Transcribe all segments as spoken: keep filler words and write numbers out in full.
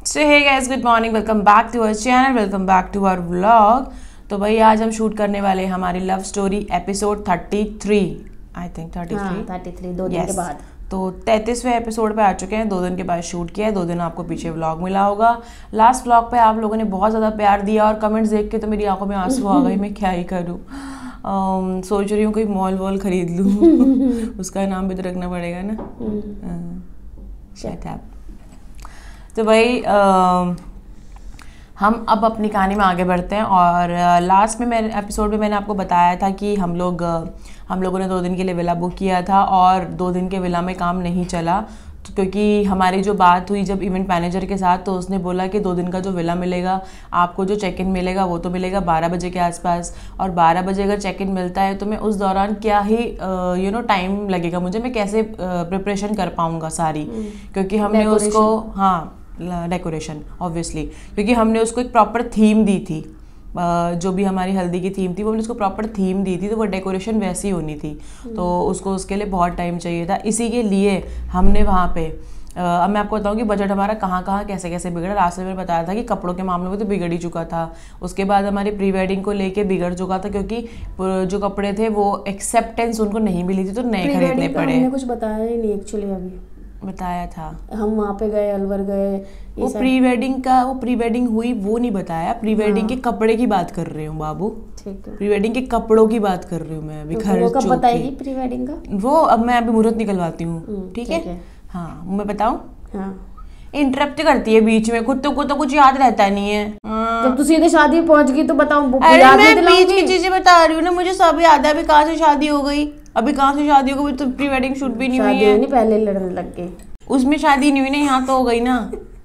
So hey guys, good morning, welcome back to our channel, welcome back to our vlog. तो भाई आज हम shoot करने वाले हैं हमारी love story episode thirty three, I think thirty three thirty three दो दिन के बाद। तो तैंतीसवें एपिसोड पे आ चुके हैं, दो दिन के बाद शूट किया है। दो दिन आपको पीछे व्लॉग मिला होगा। लास्ट व्लॉग पे आप लोगों ने बहुत ज़्यादा प्यार दिया और कमेंट्स देख के तो मेरी आंखों में आंसू आ गए। मैं क्या ही करूँ, um, सोच रही हूँ कोई मॉल वॉल खरीद लूँ। उसका नाम भी तो रखना पड़ेगा ना। uh, तो भाई uh, हम अब अपनी कहानी में आगे बढ़ते हैं। और लास्ट में मेरे एपिसोड में मैंने आपको बताया था कि हम लोग हम लोगों ने दो दिन के लिए विला बुक किया था और दो दिन के विला में काम नहीं चला। तो क्योंकि हमारी जो बात हुई जब इवेंट मैनेजर के साथ, तो उसने बोला कि दो दिन का जो विला मिलेगा आपको, जो चेक इन मिलेगा वो तो मिलेगा बारह बजे के आसपास। और बारह बजे अगर चेक इन मिलता है तो मैं उस दौरान क्या ही यू नो टाइम लगेगा मुझे, मैं कैसे प्रिपरेशन कर पाऊँगा सारी, क्योंकि हमने उसको हाँ डेकोरेशन ऑब्वियसली, क्योंकि हमने उसको एक प्रॉपर थीम दी थी। जो भी हमारी हल्दी की थीम थी वो हमने उसको प्रॉपर थीम दी थी, तो वो डेकोरेशन वैसी होनी थी। तो उसको उसके लिए बहुत टाइम चाहिए था। इसी के लिए हमने वहाँ पे अब मैं आपको बताऊँ कि बजट हमारा कहाँ कहाँ कैसे कैसे बिगड़ा। रास्ते में बताया था कि कपड़ों के मामले में तो बिगड़ ही चुका था। उसके बाद हमारी प्री वेडिंग को लेके बिगड़ चुका था, क्योंकि जो कपड़े थे वो एक्सेप्टेंस उनको नहीं मिली थी, तो नए खरीदने पड़े। हमने कुछ बताया ही नहीं एक्चुअली, अभी बताया था हम वहाँ पे गए, अलवर गए। वो प्री वेडिंग का वो प्री वेडिंग हुई वो नहीं बताया। प्री वेडिंग के कपड़े की बात कर रही हूँ बाबू, ठीक है। प्री वेडिंग के कपड़ों की बात कर रही हूँ मैं अभी। तो वो कब बताएगी प्री वेडिंग का? वो अब मैं अभी मुहूर्त निकलवाती हूँ, ठीक है। हाँ मैं बताऊँ? हाँ इंटरप्ट करती है बीच में, खुद तो को तो कुछ याद रहता नहीं है। जब तू सीधे शादी में पहुंच गई तो बताऊं? अरे मैं बीच की चीजें बता रही हूँ ना, मुझे सब याद है। अभी कहाँ से शादी हो गई, अभी कहाँ से शादी हो गई, तो प्री वेडिंग शूट भी नहीं हुई है। नहीं पहले लड़ने लग गए, उसमें शादी नहीं हुई ना, यहाँ तो हो गई ना।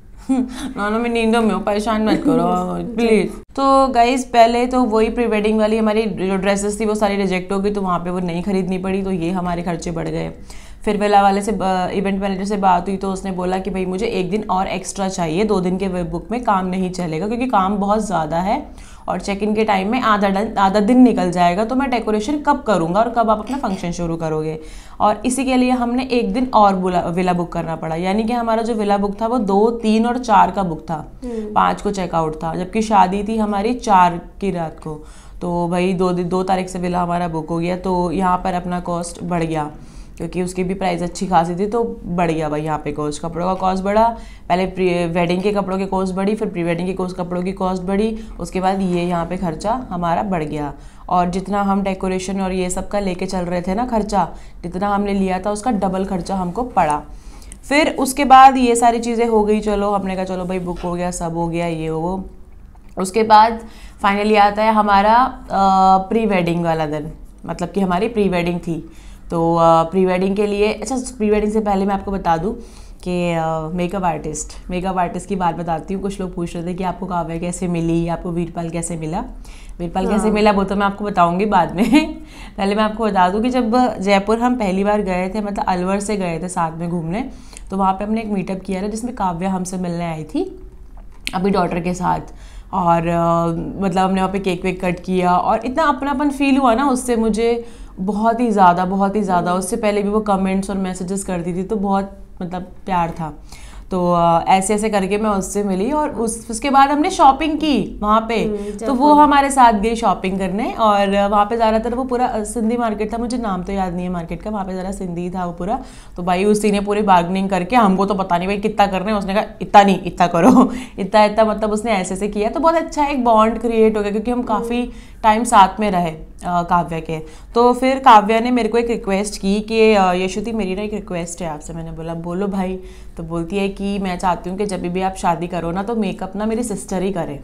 ना मैं नींदों में हूँ, परेशान मत करो प्लीज। तो गाइज पहले तो वही प्री वेडिंग वाली हमारी जो ड्रेसेस थी वो सारी रिजेक्ट हो गई, तो वहाँ पे वो नहीं खरीदनी पड़ी, तो ये हमारे खर्चे बढ़ गए। फिर विला वाले से इवेंट मैनेजर से बात हुई, तो उसने बोला कि भाई मुझे एक दिन और एक्स्ट्रा चाहिए, दो दिन के बुक में काम नहीं चलेगा, क्योंकि काम बहुत ज़्यादा है और चेक इन के टाइम में आधा आधा दिन निकल जाएगा। तो मैं डेकोरेशन कब करूँगा और कब आप अपना फंक्शन शुरू करोगे। और इसी के लिए हमने एक दिन और विला बुक करना पड़ा। यानी कि हमारा जो विला बुक था वो दो तीन और चार का बुक था, पाँच को चेकआउट था, जबकि शादी थी हमारी चार की रात को। तो भाई दो दो तारीख से विला हमारा बुक हो गया। तो यहाँ पर अपना कॉस्ट बढ़ गया, क्योंकि उसकी भी प्राइस अच्छी खासी थी, तो बढ़ गया भाई यहाँ पे कॉस्ट। कपड़ों का कॉस्ट बढ़ा, पहले प्री वेडिंग के कपड़ों की कॉस्ट बढ़ी, फिर प्री वेडिंग के कॉस्ट कपड़ों की कॉस्ट बढ़ी, उसके बाद ये यहाँ पे खर्चा हमारा बढ़ गया। और जितना हम डेकोरेशन और ये सब का लेके चल रहे थे ना खर्चा, जितना हमने लिया था उसका डबल खर्चा हमको पड़ा। फिर उसके बाद ये सारी चीज़ें हो गई, चलो हमने कहा चलो भाई बुक हो गया, सब हो गया, ये वो। उसके बाद फाइनली आता है हमारा प्री वेडिंग वाला दिन, मतलब कि हमारी प्री वेडिंग थी। तो प्री वेडिंग के लिए, अच्छा प्री वेडिंग से पहले मैं आपको बता दूं कि मेकअप आर्टिस्ट मेकअप आर्टिस्ट की बात बताती हूँ। कुछ लोग पूछ रहे थे कि आपको काव्या कैसे मिली, आपको वीरपाल कैसे मिला। वीरपाल हाँ। कैसे मिला वो तो मैं आपको बताऊंगी बाद में। पहले मैं आपको बता दूं कि जब जयपुर हम पहली बार गए थे, मतलब अलवर से गए थे साथ में घूमने, तो वहाँ पे हमने एक मीटअप किया था जिसमें काव्या हमसे मिलने आई थी अपनी डॉटर के साथ। और uh, मतलब हमने वहाँ पे केक वेक कट किया और इतना अपनापन फील हुआ ना उससे, मुझे बहुत ही ज़्यादा बहुत ही ज़्यादा। उससे पहले भी वो कमेंट्स और मैसेजेस करती थी, तो बहुत मतलब प्यार था। तो ऐसे ऐसे करके मैं उससे मिली और उस उसके बाद हमने शॉपिंग की वहाँ पे। तो वो हमारे साथ गई शॉपिंग करने, और वहाँ पे ज़्यादातर वो पूरा सिंधी मार्केट था, मुझे नाम तो याद नहीं है मार्केट का, वहाँ पे ज़रा सिंधी था वो पूरा। तो भाई उसी ने पूरी बार्गनिंग करके, हमको तो पता नहीं भाई कितना करना है, उसने कहा इतना नहीं इतना करो, इतना इतना, मतलब उसने ऐसे ऐसे किया। तो बहुत अच्छा एक बॉन्ड क्रिएट हो गया, क्योंकि हम काफ़ी टाइम साथ में रहे काव्या के। तो फिर काव्या ने मेरे को एक रिक्वेस्ट की कि यशोती मेरी ना एक रिक्वेस्ट है आपसे। मैंने बोला बोलो भाई। तो बोलती है कि मैं चाहती हूँ कि जब भी आप शादी करो ना, तो मेकअप ना मेरी सिस्टर ही करे।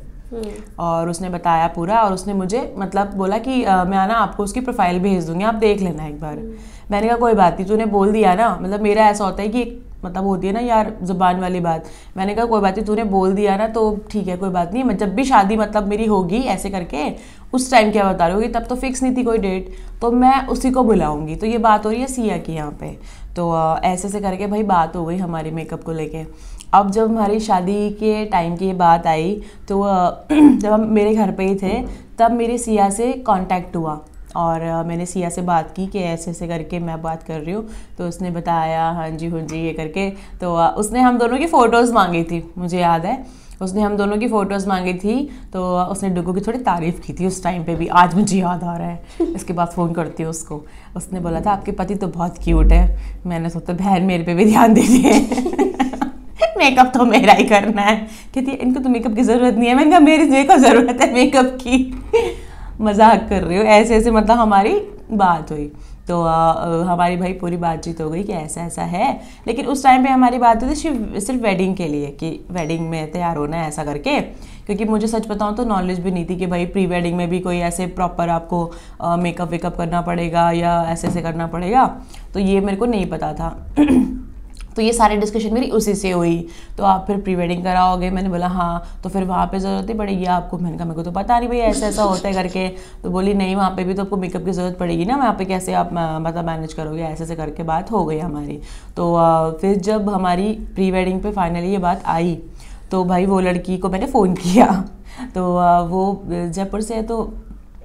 और उसने बताया पूरा, और उसने मुझे मतलब बोला कि आ, मैं ना आपको उसकी प्रोफाइल भेज दूंगी, आप देख लेना एक बार। मैंने कहा कोई बात नहीं, तूने बोल दिया ना, मतलब मेरा ऐसा होता है कि मतलब होती है ना यार जुबान वाली बात। मैंने कहा कोई बात नहीं, तूने बोल दिया ना तो ठीक है, कोई बात नहीं। मैं जब भी शादी मतलब मेरी होगी ऐसे करके, उस टाइम क्या बता रही होगी, तब तो फिक्स नहीं थी कोई डेट, तो मैं उसी को बुलाऊंगी। तो ये बात हो रही है सिया की यहाँ पे। तो ऐसे ऐसे करके भाई बात हो गई हमारी मेकअप को लेके। अब जब हमारी शादी के टाइम की बात आई, तो जब हम मेरे घर पे ही थे, तब मेरी सिया से कांटेक्ट हुआ और uh, मैंने सिया से बात की कि ऐसे ऐसे करके मैं बात कर रही हूँ, तो उसने बताया हाँ जी हाँ जी ये करके। तो uh, उसने हम दोनों की फ़ोटोज़ मांगी थी, मुझे याद है उसने हम दोनों की फ़ोटोज़ मांगी थी। तो uh, उसने डुगू की थोड़ी तारीफ़ की थी उस टाइम पे भी, आज मुझे याद आ रहा है। इसके बाद फ़ोन करती हूँ उसको, उसने बोला था आपके पति तो बहुत क्यूट है। मैंने सोचा बहन मेरे पे भी ध्यान दीजिए मेकअप तो मेरा ही करना है। कहती है इनको तो मेकअप की ज़रूरत नहीं है। मैंने कहा मेरी मेरे को ज़रूरत है मेकअप की। मजाक कर रही हो, ऐसे ऐसे मतलब हमारी बात हुई। तो आ, हमारी भाई पूरी बातचीत हो गई कि ऐसा ऐसा है। लेकिन उस टाइम पे हमारी बात हुई थी सिर्फ वेडिंग के लिए कि वेडिंग में तैयार होना है ऐसा करके, क्योंकि मुझे सच बताऊं तो नॉलेज भी नहीं थी कि भाई प्री वेडिंग में भी कोई ऐसे प्रॉपर आपको मेकअप वेकअप करना पड़ेगा या ऐसे ऐसे करना पड़ेगा, तो ये मेरे को नहीं पता था। तो ये सारी डिस्कशन मेरी उसी से हुई। तो आप फिर प्री वेडिंग कराओगे? मैंने बोला हाँ। तो फिर वहाँ पे ज़रूरत ही पड़ेगी आपको? मैंने कहा मेरे को तो पता नहीं भाई ऐसा ऐसा होता है करके। तो बोली नहीं वहाँ पे भी तो आपको मेकअप की ज़रूरत पड़ेगी ना, वहाँ पे कैसे आप मतलब मैनेज करोगे? ऐसे ऐसे करके बात हो गई हमारी। तो फिर जब हमारी प्री वेडिंग पे फाइनली ये बात आई तो भाई वो लड़की को मैंने फ़ोन किया। तो वो जयपुर से है, तो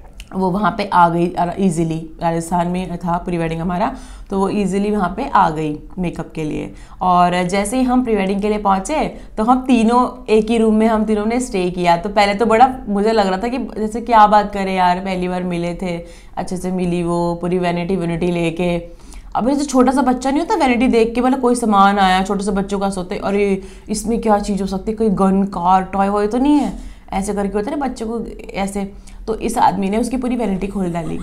वो वहाँ पे आ गई इजीली। राजस्थान में था प्री वेडिंग हमारा, तो वो इजीली वहाँ पे आ गई मेकअप के लिए। और जैसे ही हम प्री वेडिंग के लिए पहुँचे तो हम तीनों एक ही रूम में हम तीनों ने स्टे किया। तो पहले तो बड़ा मुझे लग रहा था कि जैसे क्या बात करें यार, पहली बार मिले थे, अच्छे से मिली वो पूरी वैनिटी वैनिटी लेके। अब जैसे छोटा सा बच्चा नहीं होता वैनिटी देख के, मतलब कोई सामान आया छोटे से बच्चों का सोते अरे इसमें क्या चीज़ हो सकती है, कोई गन कार टॉय वॉय तो नहीं है, ऐसे करके होता है ना बच्चों को ऐसे। तो इस आदमी ने उसकी पूरी वैनिटी खोल डाली,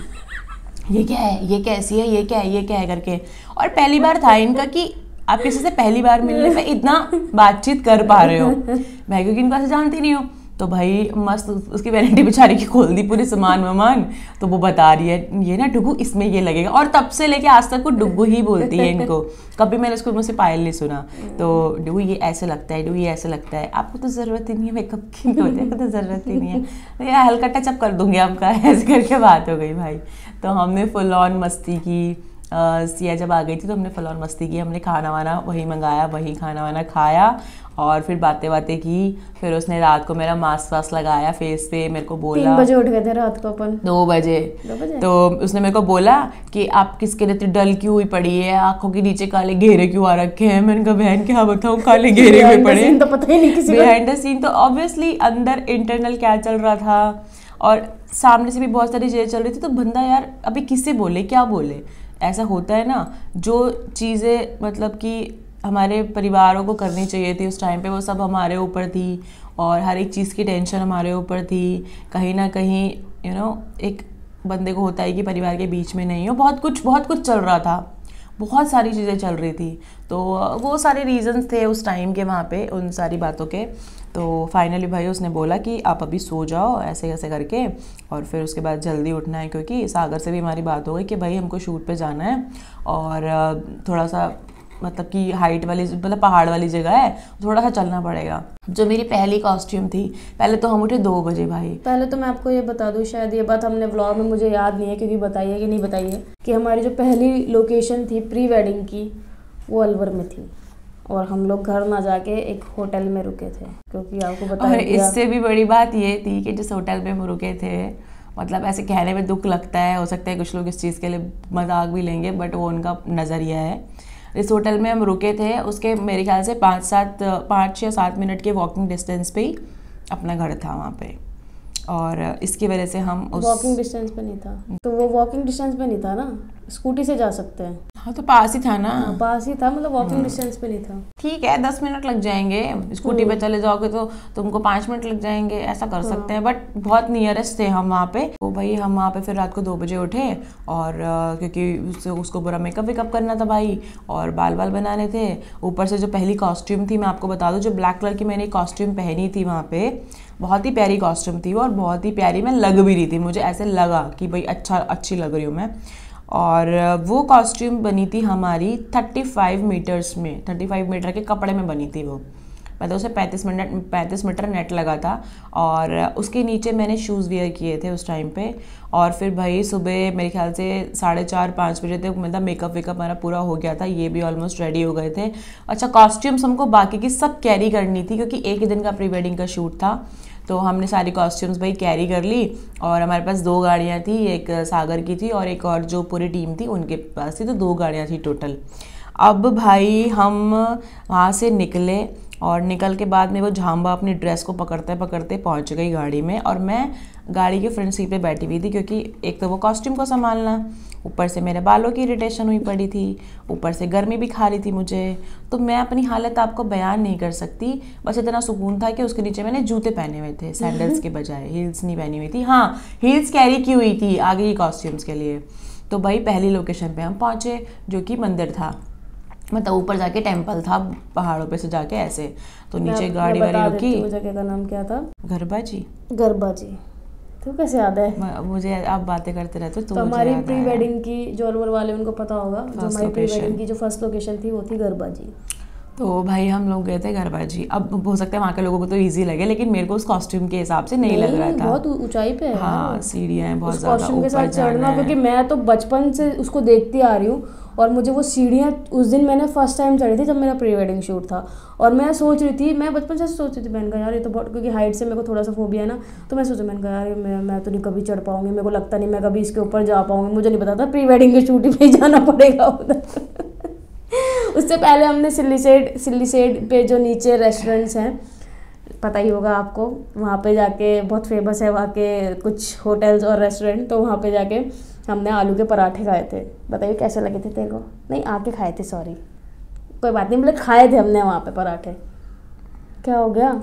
ये क्या है, ये कैसी है, ये क्या है, ये क्या है करके। और पहली बार था इनका कि आप किसी से पहली बार मिलने पे इतना बातचीत कर पा रहे हो। मैं क्योंकि इनको ऐसे जानती नहीं हूँ, तो भाई मस्त उसकी वैनिटी बेचारी की खोल दी पूरी सामान वामान। तो वो बता रही है ये ना डुगू इसमें ये लगेगा, और तब से लेके आज तक वो डुगू ही बोलती है इनको, कभी मैंने उसको मुझसे पायल नहीं सुना। तो डुगू ये ऐसे लगता है, डुगू ये ऐसे लगता है, आपको तो ज़रूरत ही नहीं है मेकअप की, आपको तो ज़रूरत ही नहीं है, तो ये हल्का टचअप कर दूंगी आपका, ऐसे करके बात हो गई भाई। तो हमने फुल ऑन मस्ती की। सिया जब आ गई थी तो हमने फुल ऑन मस्ती की, हमने खाना वाना वही मंगाया, वही खाना वाना खाया और फिर बातें बातें की। फिर उसने रात को मेरा मास्क वास्क लगाया फेस पे, मेरे को बोला तीन बजे उठ गए थे रात को अपन, दो बजे दो बजे तो उसने मेरे को बोला कि आप किसके लिए डल क्यों हुई पड़ी है, आंखों के नीचे काले घेरे क्यों आ रखे हैं। मैंने कहा बहन क्या बताऊँ काले घेरे हुए पड़े, तो पता ही नहीं किसी को। बिहाइंड द सीन तो ऑब्वियसली अंदर इंटरनल क्या चल रहा था और सामने से भी बहुत सारी चीज़ें चल रही थी। तो बंदा यार अभी किससे बोले, क्या बोले, ऐसा होता है ना। जो चीज़ें मतलब कि हमारे परिवारों को करनी चाहिए थी उस टाइम पे, वो सब हमारे ऊपर थी और हर एक चीज़ की टेंशन हमारे ऊपर थी। कहीं ना कहीं यू you नो know, एक बंदे को होता है कि परिवार के बीच में नहीं हो, बहुत कुछ बहुत कुछ चल रहा था, बहुत सारी चीज़ें चल रही थी। तो वो सारे रीजंस थे उस टाइम के वहाँ पे उन सारी बातों के। तो फाइनली भाई उसने बोला कि आप अभी सो जाओ ऐसे ऐसे करके, और फिर उसके बाद जल्दी उठना है क्योंकि सागर से भी हमारी बात हो गई कि भाई हमको शूट पे जाना है और थोड़ा सा मतलब कि हाइट वाली मतलब पहाड़ वाली जगह है, थोड़ा सा चलना पड़ेगा। जो मेरी पहली कॉस्ट्यूम थी, पहले तो हम उठे दो बजे भाई। पहले तो मैं आपको ये बता दूं, शायद ये बात हमने व्लॉग में मुझे याद नहीं है क्योंकि बताइए कि नहीं बताइए, कि हमारी जो पहली लोकेशन थी प्री वेडिंग की वो अलवर में थी और हम लोग घर ना जाके एक होटल में रुके थे क्योंकि आपको बता। और इससे भी बड़ी बात ये थी कि जिस होटल में हम रुके थे, मतलब ऐसे कहने में दुख लगता है, हो सकता है कुछ लोग इस चीज़ के लिए मजाक भी लेंगे, बट वो उनका नज़रिया है। इस होटल में हम रुके थे, उसके मेरे ख्याल से पाँच सात पाँच या सात मिनट के वॉकिंग डिस्टेंस पे ही अपना घर था वहाँ पे, और इसकी वजह से हम उस वॉकिंग डिस्टेंस पे नहीं था। तो वो वॉकिंग डिस्टेंस पे नहीं था ना, स्कूटी से जा सकते हैं। हाँ तो पास ही था ना, हाँ, पास ही था, मतलब वॉकिंग डिस्टेंस पे नहीं था। ठीक है दस मिनट लग जाएंगे, स्कूटी पे चले जाओगे तो तुमको पाँच मिनट लग जाएंगे, ऐसा कर सकते हैं, बट बहुत नियरेस्ट थे हम वहाँ पे। तो भाई हम वहाँ पे फिर रात को दो बजे उठे और क्योंकि उससे उसको पूरा मेकअप वेकअप करना था भाई और बाल बाल बनाने थे। ऊपर से जो पहली कॉस्ट्यूम थी मैं आपको बता दूँ, जो ब्लैक कलर की मैंने कॉस्ट्यूम पहनी थी वहाँ पे, बहुत ही प्यारी कॉस्ट्यूम थी वो और बहुत ही प्यारी मैं लग भी रही थी, मुझे ऐसे लगा कि भाई अच्छा अच्छी लग रही हूँ मैं। और वो कॉस्ट्यूम बनी थी हमारी पैंतीस मीटर्स में, पैंतीस मीटर के कपड़े में बनी थी वो। मतलब उसे पैंतीस मिनट पैंतीस मीटर नेट लगा था और उसके नीचे मैंने शूज़ वेयर किए थे उस टाइम पे। और फिर भाई सुबह मेरे ख्याल से साढ़े चार पाँच बजे तक मतलब मेकअप वेकअप मेरा पूरा हो गया था, ये भी ऑलमोस्ट रेडी हो गए थे। अच्छा, कॉस्ट्यूम्स हमको बाकी की सब कैरी करनी थी क्योंकि एक ही दिन का प्री वेडिंग का शूट था, तो हमने सारी कॉस्ट्यूम्स भाई कैरी कर ली। और हमारे पास दो गाड़ियाँ थी, एक सागर की थी और एक और जो पूरी टीम थी उनके पास थी, तो दो गाड़ियाँ थी टोटल। अब भाई हम वहाँ से निकले और निकल के बाद में वो झांबा अपनी ड्रेस को पकड़ते पकड़ते पहुँच गई गाड़ी में और मैं गाड़ी के फ्रंट सीट पे बैठी हुई थी क्योंकि एक तो वो कॉस्ट्यूम को संभालना, ऊपर से मेरे बालों की इरिटेशन हुई पड़ी थी, ऊपर से गर्मी भी खा रही थी मुझे। तो मैं अपनी हालत आपको बयान नहीं कर सकती। बस इतना सुकून था कि उसके नीचे मैंने जूते पहने हुए थे सैंडल्स के बजाय, हील्स नहीं पहनी हुई थी। हाँ, हील्स कैरी की हुई थी आगे की कॉस्ट्यूम्स के लिए। तो भाई पहली लोकेशन पे हम पहुँचे जो कि मंदिर था, मतलब ऊपर जाके टेम्पल था पहाड़ों पे से जाके ऐसे। तो नीचे गाड़ी वाड़ी रुकी। जगह का नाम क्या था? गरबा जी। गरबा जी, तो कैसे याद है मुझे? आप बातें करते रहते हो तो, तो हमारी प्री वेडिंग की जो अलवर वाले उनको पता होगा, जो हमारी प्री वेडिंग की जो फर्स्ट लोकेशन थी वो थी गरबा जी। तो भाई हम लोग गए थे गरबा जी। अब हो सकता है वहाँ के लोगों को तो इजी लगे, लेकिन मेरे को उस कॉस्ट्यूम के हिसाब से नहीं, नहीं लग रहा था। बहुत ऊंचाई पे है। हाँ, सीढ़ियाँ हैं बहुत ज़्यादा, कॉस्ट्यूम के साथ चढ़ना, क्योंकि मैं तो बचपन से उसको देखती आ रही हूँ और मुझे वो सीढ़ियाँ उस दिन मैंने फर्स्ट टाइम चढ़ी थी जब मेरा प्री वेडिंग शूट था। और मैं सोच रही थी, मैं बचपन से सोच रही थी, मैंने कहा यार ये तो बहुत, क्योंकि हाइट से मेरे को थोड़ा सा फोबिया है ना, तो मैं सोचा मैंने कहा यार मैं मैं तो नहीं कभी चढ़ पाऊंगी, मेरे को लगता नहीं मैं कभी इसके ऊपर जा पाऊंगी। मुझे नहीं पता था प्री वेडिंग के शूट पे जाना पड़ेगा उधर। उससे पहले हमने सिल्ली सेड सिल्ली सेड पे जो नीचे रेस्टोरेंट्स हैं, पता ही होगा आपको, वहाँ पे जाके बहुत फेमस है वहाँ के कुछ होटल्स और रेस्टोरेंट, तो वहाँ पे जाके हमने आलू के पराठे खाए थे। बताइए कैसे लगे थे तेरे को? नहीं, आके खाए थे, सॉरी, कोई बात नहीं, मतलब खाए थे हमने वहाँ पे पराठे। क्या हो गया?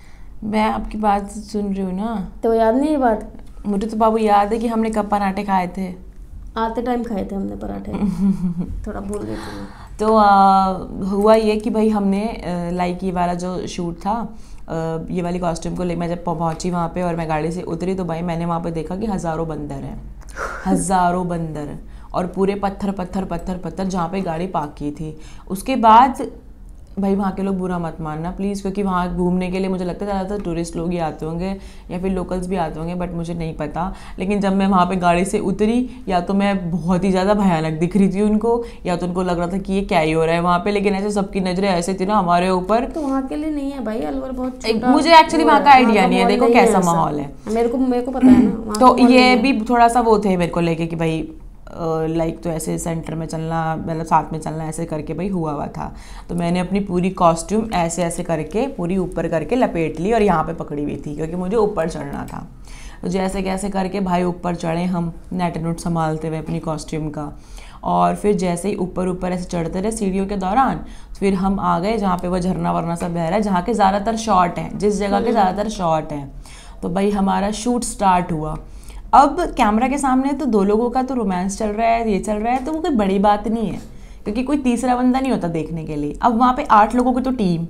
मैं आपकी बात सुन रही हूँ ना, तो याद नहीं ये बात? मुझे तो बाबू याद है कि हमने कब पराठे खाए थे, आते टाइम खाए थे हमने पराठे। थोड़ा भूल गई थी। तो आ, हुआ ये कि भाई हमने लाइक ये वाला जो शूट था, आ, ये वाली कॉस्ट्यूम को ले मैं जब पहुंची वहाँ पे और मैं गाड़ी से उतरी तो भाई मैंने वहाँ पे देखा कि हज़ारों बंदर हैं, हज़ारों बंदर, और पूरे पत्थर पत्थर पत्थर पत्थर जहाँ पे गाड़ी पार्क की थी। उसके बाद भाई वहाँ के लोग बुरा मत मानना प्लीज़, क्योंकि वहाँ घूमने के लिए मुझे लगता है ज़्यादातर टूरिस्ट लोग ही आते होंगे या फिर लोकल्स भी आते होंगे, बट मुझे नहीं पता। लेकिन जब मैं वहाँ पे गाड़ी से उतरी, या तो मैं बहुत ही ज़्यादा भयानक दिख रही थी उनको, या तो उनको लग रहा था कि ये क्या ही हो रहा है वहाँ पे, लेकिन ऐसे सबकी नज़रें ऐसे थी ना हमारे ऊपर। तो वहाँ के लिए नहीं है भाई, अलवर बहुत, मुझे एक्चुअली वहाँ का आइडिया नहीं है, देखो कैसा माहौल है, मेरे को मेरे को पता है ना। तो ये भी थोड़ा सा वो थे मेरे को लेके कि भाई लाइक तो ऐसे सेंटर में चलना, मतलब साथ में चलना, ऐसे करके भाई हुआ हुआ था। तो मैंने अपनी पूरी कॉस्ट्यूम ऐसे ऐसे करके पूरी ऊपर करके लपेट ली और यहाँ पे पकड़ी हुई थी क्योंकि मुझे ऊपर चढ़ना था। तो जैसे कैसे करके भाई ऊपर चढ़े हम, नेट नोट संभालते हुए अपनी कॉस्ट्यूम का। और फिर जैसे ही ऊपर ऊपर ऐसे चढ़ते रहे सीढ़ियों के दौरान, फिर हम आ गए जहाँ पे वो झरना वरना सब बह रहा है, जहाँ के ज़्यादातर शॉट हैं, जिस जगह के ज़्यादातर शॉट हैं। तो भाई हमारा शूट स्टार्ट हुआ। अब कैमरा के सामने तो दो लोगों का तो रोमांस चल रहा है, ये चल रहा है, तो वो कोई बड़ी बात नहीं है क्योंकि कोई तीसरा बंदा नहीं होता देखने के लिए। अब वहाँ पे आठ लोगों की तो टीम,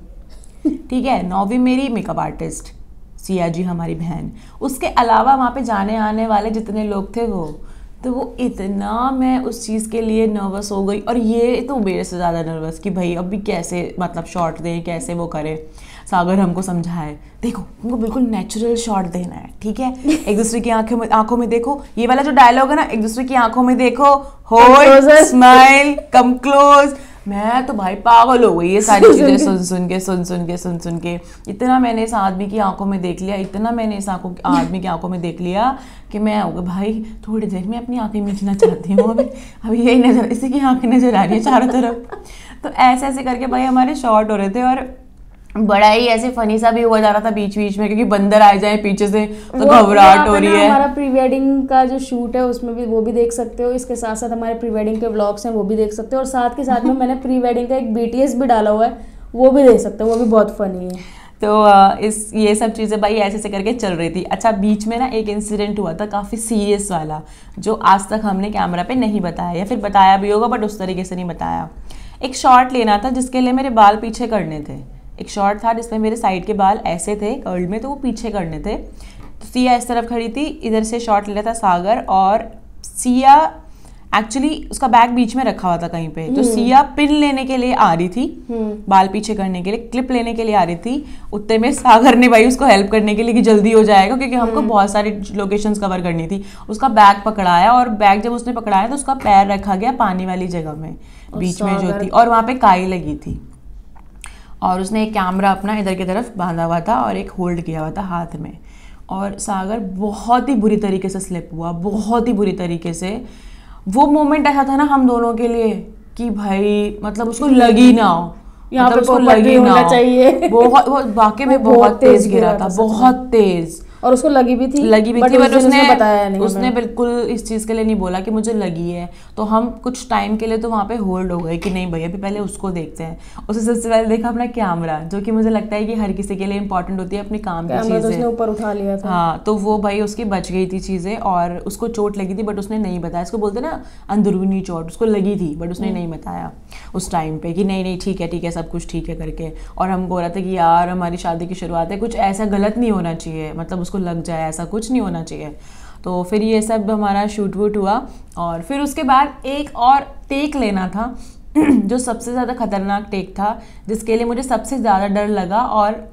ठीक है, नौवीं मेरी मेकअप आर्टिस्ट सिया जी हमारी बहन, उसके अलावा वहाँ पे जाने आने वाले जितने लोग थे वो, तो वो इतना मैं उस चीज़ के लिए नर्वस हो गई। और ये तो मेरे से ज़्यादा नर्वस कि भाई अब भी कैसे मतलब शॉट दें, कैसे वो करें। सागर हमको समझाए, देखो उनको बिल्कुल नेचुरल शॉट देना है, ठीक है, एक दूसरे की आंखों में आंखों में देखो, ये वाला जो डायलॉग है ना, एक दूसरे की आंखों में देखो, होल्ड, स्माइल, कम क्लोज। मैं तो भाई पागल हो गई ये सारी चीजें सुन सुन के सुन सुन के सुन सुन के। इतना मैंने इस आदमी की आंखों में देख लिया, इतना मैंने इस आंखों आदमी की आंखों में देख लिया कि मैं हो गई भाई थोड़ी देर में अपनी आंखें मीचना चाहती हूँ। अभी अभी यही नजर, इसी की आंखें नजर आ रही है चारों तरफ। तो ऐसे ऐसे करके भाई हमारे शॉट हो रहे थे और बड़ा ही ऐसे फनी सा भी हुआ जा रहा था बीच बीच में, क्योंकि बंदर आ जाए पीछे से तो घबराहट हो रही है। हमारा प्री वेडिंग का जो शूट है उसमें भी वो भी देख सकते हो, इसके साथ साथ हमारे प्री वेडिंग के व्लॉग्स हैं वो भी देख सकते हो, और साथ के साथ में मैंने प्री वेडिंग का एक बीटीएस भी डाला हुआ है, वो भी देख सकते हो, वो भी बहुत फनी है। तो इस ये सब चीज़ें भाई ऐसे ऐसे करके चल रही थी। अच्छा, बीच में ना एक इंसिडेंट हुआ था काफ़ी सीरियस वाला, जो आज तक हमने कैमरा पे नहीं बताया, या फिर बताया भी होगा बट उस तरीके से नहीं बताया। एक शॉट लेना था जिसके लिए मेरे बाल पीछे करने थे। एक शॉट था जिसमें मेरे साइड के बाल ऐसे थे कर्ल में, तो वो पीछे करने थे। तो सिया इस तरफ खड़ी थी, इधर से शॉट ले रहा था सागर, और सिया एक्चुअली उसका बैग बीच में रखा हुआ था कहीं पे, तो सिया पिन लेने के लिए आ रही थी, बाल पीछे करने के लिए, क्लिप लेने के लिए आ रही थी। उतने में सागर ने भाई उसको हेल्प करने के लिए कि जल्दी हो जाएगा, क्योंकि हमको बहुत सारी लोकेशंस कवर करनी थी। उसका बैग पकड़ाया, और बैग जब उसने पकड़ाया तो उसका पैर रखा गया पानी वाली जगह में, बीच में जो थी, और वहां पे काई लगी थी। और उसने एक कैमरा अपना इधर की तरफ बांधा हुआ था और एक होल्ड किया हुआ था हाथ में। और सागर बहुत ही बुरी तरीके से स्लिप हुआ, बहुत ही बुरी तरीके से। वो मोमेंट ऐसा था ना हम दोनों के लिए कि भाई मतलब उसको लगी ना हो, यहाँ मतलब पे उसको लगी होना चाहिए। बहुत, वो वाकई में बहुत तेज गिरा था, बहुत तेज, और उसको लगी भी थी, लगी भी थी, बट उसने बताया नहीं, उसने बिल्कुल इस चीज के लिए नहीं बोला कि मुझे लगी है। तो हम कुछ टाइम के लिए तो वहाँ पे होल्ड हो गए कि नहीं भैया अभी पहले उसको देखते हैं। उससे सबसे पहले देखा अपना कैमरा, जो कि मुझे लगता है कि हर किसी के लिए इंपॉर्टेंट होती है अपने काम की चीजें। तो उसने ऊपर उठा लिया था। हाँ, तो वो भाई उसकी बच गई थी चीजें, और उसको चोट लगी थी बट उसने नहीं बताया। इसको बोलते ना अंदरूनी चोट, उसको लगी थी बट उसने नहीं बताया उस टाइम पे कि नहीं नहीं ठीक है ठीक है सब कुछ ठीक है करके। और हम बोल रहे थे कि यार हमारी शादी की शुरुआत है, कुछ ऐसा गलत नहीं होना चाहिए, मतलब उसको लग जाए, ऐसा कुछ नहीं होना चाहिए। तो फिर ये सब हमारा शूट वूट हुआ, और फिर उसके बाद एक और टेक लेना था जो सबसे ज़्यादा खतरनाक टेक था, जिसके लिए मुझे सबसे ज़्यादा डर लगा और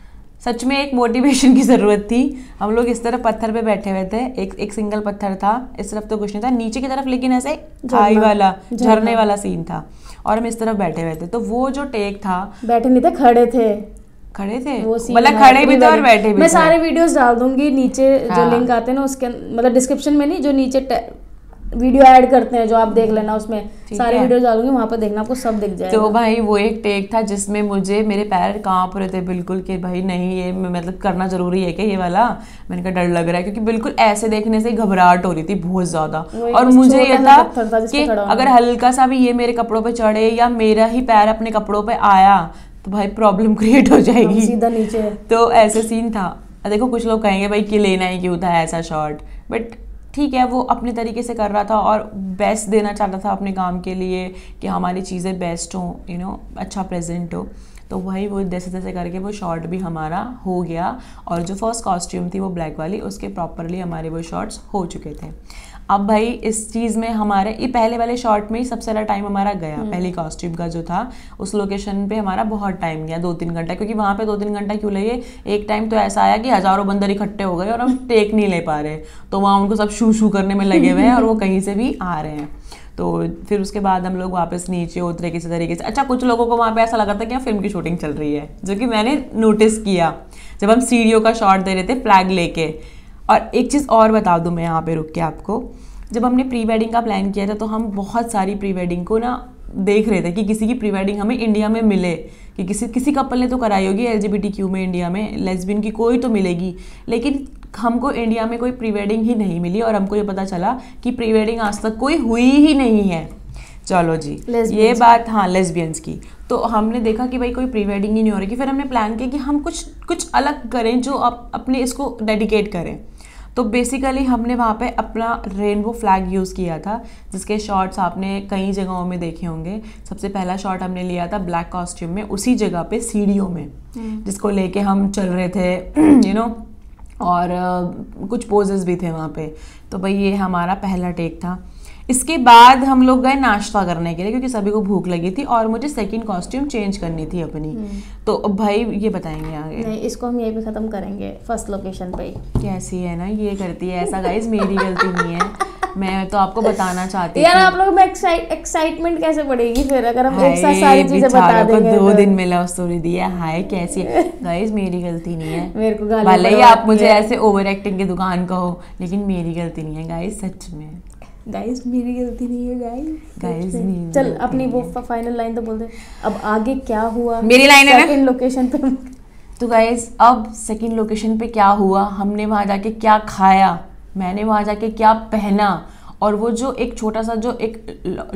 सच में एक मोटिवेशन की ज़रूरत थी। हम लोग इस तरफ पत्थर पे बैठे हुए थे, एक एक सिंगल पत्थर था, इस तरफ तो कुछ नहीं था, नीचे की तरफ लेकिन ऐसे खाई वाला झरने वाला सीन था, और हम इस तरफ बैठे हुए थे। तो वो जो टेक था, बैठे नहीं थे, खड़े थे, खड़े थे, मतलब खड़े भी थे और बैठे भी। मैं सारे वीडियोस डाल दूंगी नीचे, जो लिंक आते हैं ना उसके, मतलब डिस्क्रिप्शन में नहीं, जो नीचे वीडियो ऐड करते हैं जो आप देख लेना, उसमें सारे वीडियो डालूंगी, वहां पर देखना, आपको सब दिख जाएगा। तो भाई वो एक टेक था जिसमें मुझे मेरे पैर कांप रहे थे बिल्कुल कि भाई नहीं ये मतलब करना जरूरी है क्या ये वाला। मैंने कहा डर लग रहा है, क्योंकि बिल्कुल ऐसे देखने से घबराहट हो रही थी बहुत ज्यादा। और मुझे ये था कि अगर हल्का सा भी ये मेरे कपड़ों पे चढ़े या मेरा ही पैर अपने कपड़ों पे आया तो भाई प्रॉब्लम क्रिएट हो जाएगी सीधा नीचे। तो ऐसे सीन था। देखो कुछ लोग कहेंगे भाई कि लेना ही क्यों था ऐसा शॉट, बट ठीक है वो अपने तरीके से कर रहा था और बेस्ट देना चाहता था अपने काम के लिए कि हमारी चीज़ें बेस्ट हों, यू नो अच्छा प्रेजेंट हो। तो वही वो जैसे जैसे करके वो शॉट भी हमारा हो गया, और जो फर्स्ट कॉस्ट्यूम थी वो ब्लैक वाली, उसके प्रॉपरली हमारे वो शॉट्स हो चुके थे। अब भाई इस चीज़ में हमारे ये पहले वाले शॉट में ही सबसे ज़्यादा टाइम हमारा गया, पहली कॉस्ट्यूम का जो था उस लोकेशन पे हमारा बहुत टाइम गया, दो तीन घंटा। क्योंकि वहाँ पे दो तीन घंटा क्यों लगे, एक टाइम तो ऐसा आया कि हज़ारों बंदर इकट्ठे हो गए और हम टेक नहीं ले पा रहे, तो वहाँ उनको सब शू शू करने में लगे हुए हैं और वो कहीं से भी आ रहे हैं। तो फिर उसके बाद हम लोग वापस नीचे उतरे किसी तरीके से। अच्छा कुछ लोगों को वहाँ पे ऐसा लगा था कि फिल्म की शूटिंग चल रही है, जो कि मैंने नोटिस किया जब हम सीढ़ियों का शॉट दे रहे थे फ्लैग लेके। और एक चीज़ और बता दूँ मैं यहाँ पे रुक के आपको, जब हमने प्री वेडिंग का प्लान किया था तो हम बहुत सारी प्री वेडिंग को ना देख रहे थे कि किसी की प्री वेडिंग हमें इंडिया में मिले, कि किसी किसी कपल ने तो कराई होगी एलजीबीटीक्यू में इंडिया में, लेस्बियन की कोई तो मिलेगी, लेकिन हमको इंडिया में कोई प्री वेडिंग ही नहीं मिली। और हमको ये पता चला कि प्री वेडिंग आज तक कोई हुई ही नहीं है। चलो जी ये बात, हाँ लेस्बियंस की। तो हमने देखा कि भाई कोई प्री वेडिंग ही नहीं हो रही, फिर हमने प्लान किया कि हम कुछ कुछ अलग करें जो आप अपने इसको डेडिकेट करें। तो बेसिकली हमने वहाँ पे अपना रेनबो फ्लैग यूज़ किया था, जिसके शॉट्स आपने कई जगहों में देखे होंगे। सबसे पहला शॉट हमने लिया था ब्लैक कॉस्ट्यूम में, उसी जगह पे सीढ़ियों में, जिसको लेके हम चल रहे थे यू नो और uh, कुछ पोजेस भी थे वहाँ पे। तो भाई ये हमारा पहला टेक था। इसके बाद हम लोग गए नाश्ता करने के लिए, क्योंकि सभी को भूख लगी थी और मुझे सेकंड कॉस्ट्यूम चेंज करनी थी अपनी। तो अब भाई ये बताएंगे आगे? नहीं, इसको हम यहीं पे खत्म करेंगे फर्स्ट लोकेशन पे। कैसी है ना ये करती है ऐसा, गाइस मेरी गलती नहीं है, मैं तो आपको बताना चाहती थी यार। आप लोग में एक्साइटमेंट कैसे बढ़ेगी फिर अगर हम एक साथ सारी चीजें बता देंगे? दो दिन में लव स्टोरी दी है, हाय कैसी है गाइस, मेरी गलती नहीं है। मेरे को गाली भले ही आप मुझे ऐसे ओवर एक्टिंग की दुकान कहो, लेकिन मेरी गलती नहीं है गाइस, सच में गाइस मेरी गलती नहीं है गाइस। गाइस चल अपनी वो फाइनल लाइन तो बोल दे, अब आगे क्या हुआ? मेरी लाइन है सेकंड लोकेशन पे। तो गाइस अब सेकंड लोकेशन पे क्या हुआ, हमने वहां जाके क्या खाया, मैंने वहां जाके क्या पहना, और वो जो एक छोटा सा जो एक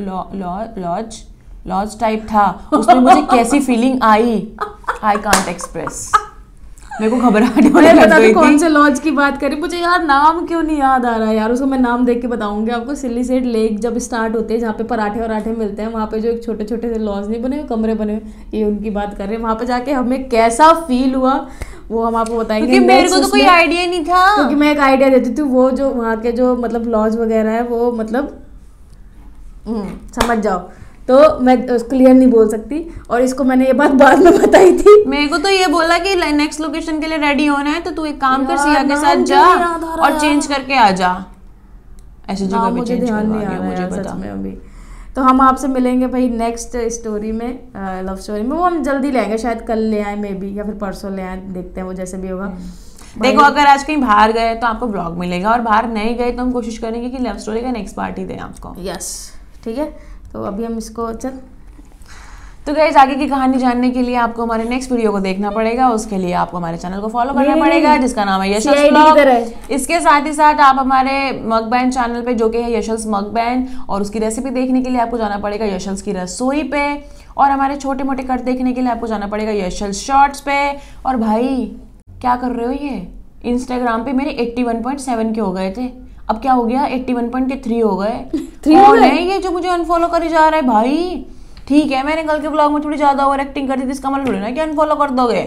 लॉज लॉज टाइप था उसमें मुझे कैसी फीलिंग आई, आई कांट एक्सप्रेस। मेरे को घबराहट होने लग गई थी। कौन से लॉज की बात करी, मुझे यार नाम क्यों नहीं याद आ रहा है यार, उसको मैं नाम देख के बताऊंगी आपको। सिल्ली सेट लेक जब स्टार्ट होते हैं, जहाँ पे पराठे वराठे मिलते हैं, वहाँ पे जो एक छोटे छोटे से लॉज नहीं बने हुए, कमरे बने हुए, ये उनकी बात कर रहे हैं। वहाँ पे जाके हमें कैसा फील हुआ वो हम आपको बताएंगे, क्योंकि मेरे को तो कोई आइडिया नहीं था। क्योंकि मैं एक आइडिया देती थी, वो जो वहाँ के जो मतलब लॉज वगैरह है वो मतलब समझ जाओ। तो मैं क्लियर नहीं बोल सकती, और इसको मैंने ये बात बाद में बताई थी। मेरे को तो ये बोला कि नेक्स्ट लोकेशन के लिए रेडी होना है, तो तू एक काम कर, सिया के साथ जा और चेंज करके आ जा। ऐसी जगह पे चेंज ध्यान नहीं आ रहा है सच में अभी। तो हम आपसे मिलेंगे भाई नेक्स्ट स्टोरी में, लव स्टोरी में। वो हम जल्दी लेंगे, शायद कल ले आए मे बी, या फिर परसों ले आए, देखते हैं वो जैसे भी होगा। देखो अगर आज कहीं बाहर गए तो आपको ब्लॉग मिलेगा, और बाहर नहीं गए तो हम कोशिश करेंगे कि लव स्टोरी का नेक्स्ट पार्ट ही दें आपको। यस ठीक है, तो अभी हम इसको चल। तो गाइस आगे की कहानी जानने के लिए आपको हमारे नेक्स्ट वीडियो को देखना पड़ेगा। उसके लिए आपको हमारे चैनल को फॉलो करना पड़ेगा, जिसका नाम है यशस व्लॉग। इसके साथ ही साथ आप हमारे मकबैन चैनल पे, जो कि है यशस मकबैन, और उसकी रेसिपी देखने के लिए आपको जाना पड़ेगा यशस की रसोई पे, और हमारे छोटे मोटे कट देखने के लिए आपको जाना पड़ेगा यशस शॉर्ट्स पे। और भाई क्या कर रहे हो, ये इंस्टाग्राम पे मेरे इक्यासी पॉइंट सात के हो गए थे, अब क्या हो गया इक्यासी पॉइंट तीन हो गए। कौन है ये जो मुझे अनफॉलो कर जा रहा है भाई? ठीक है मैंने कल के ब्लॉग में थोड़ी ज्यादा ओवर एक्टिंग कर दी थी, इसका मतलब थोड़ी ना कि अनफॉलो कर दोगे।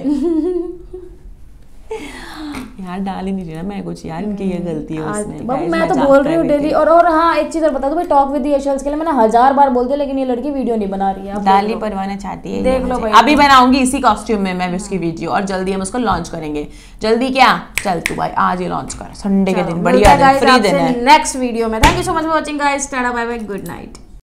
यार डाल ही नहीं रही ना मैं कुछ, यार इनकी ये गलती है उसमें। बाबू मैं तो बोल रही हूँ डेली। और और हाँ एक चीज और बता दो भाई, टॉक विद यशस के लिए मैंने हजार बार बोल दिया, लेकिन ये लड़की वीडियो नहीं बना रही है। डाली परवाना चाहती है, देख लो भाई। अभी बनाऊंगी इसी कॉस्ट्यूम में मैं उसकी वीडियो, और जल्दी हम उसको लॉन्च करेंगे। जल्दी क्या, चल तू भाई आज ही लॉन्च कर, संडे के दिन बढ़िया दिन, फ्री दिन है। नेक्स्ट वीडियो में thank you so much for watching guys, tata bye bye, good night.